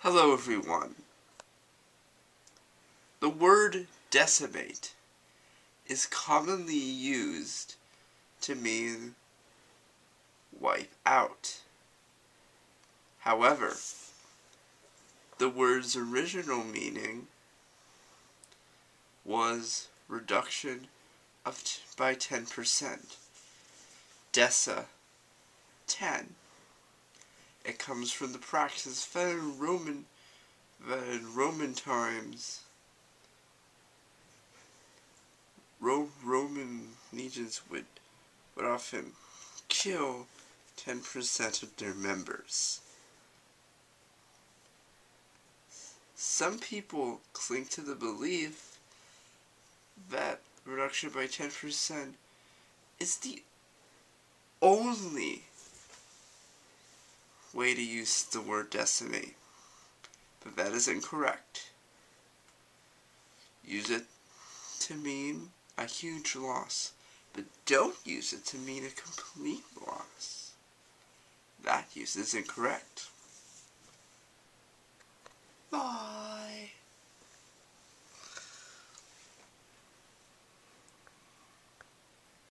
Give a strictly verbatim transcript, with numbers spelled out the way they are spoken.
Hello everyone. The word decimate is commonly used to mean wipe out. However, the word's original meaning was reduction of t by ten percent. Deci, ten. It comes from the practice found in Roman, in Roman times. Ro Roman legions would, would often kill ten percent of their members. Some people cling to the belief that reduction by ten percent is the only way to use the word decimate, but that is incorrect. Use it to mean a huge loss, but don't use it to mean a complete loss. That use is incorrect.